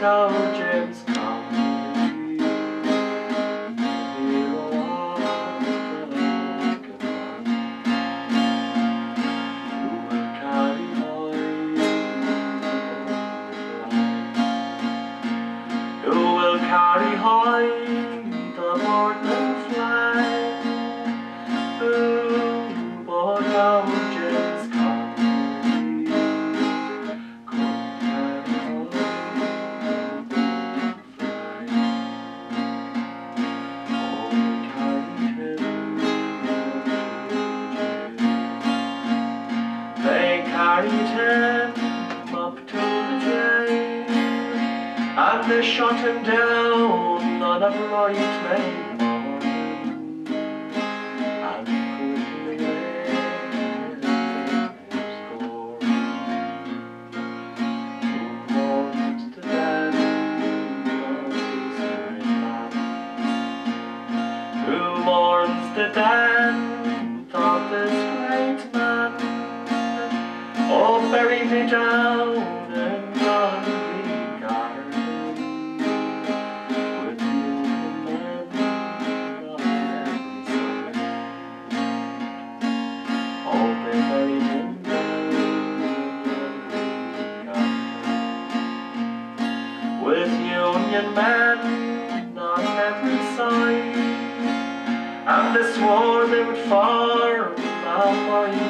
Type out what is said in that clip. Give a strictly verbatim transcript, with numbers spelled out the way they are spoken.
our James Connolly, hero of the wicked man, who will carry high, who will carry high the Portland flag, who bought our James Connolly, could carry high the flag. Oh, we carried him up to jail. They carried him up to the jail, and they shot him down on a bright May morning, and quickly left his glory. Who mourns the death of this great man? Who mourns the death of this great man? Oh, bury me down in yon green garden, with you men of every side. Oh, they buried him down in yon green garden, with Union men on every side, and they swore they would form a white